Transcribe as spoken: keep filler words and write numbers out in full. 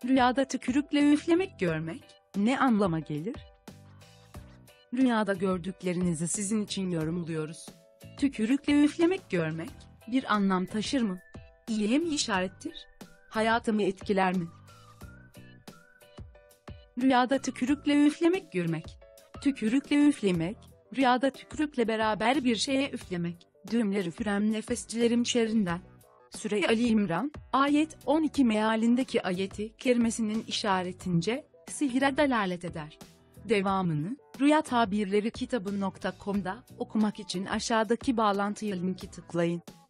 Rüyada tükürükle üflemek görmek ne anlama gelir? Rüyada gördüklerinizi sizin için yorumluyoruz. Tükürükle üflemek görmek bir anlam taşır mı? İyiye mi işarettir? Hayatımı etkiler mi? Rüyada tükürükle üflemek görmek. Tükürükle üflemek, rüyada tükürükle beraber bir şeye üflemek. Düğümler üfürem nefesçilerim şerrinden. Süre Ali İmran, ayet on iki mealindeki ayeti kerimesinin işaretince, sihire delalet eder. Devamını, Rüya Tabirleri kitabı nokta com'da okumak için aşağıdaki bağlantıya linki tıklayın.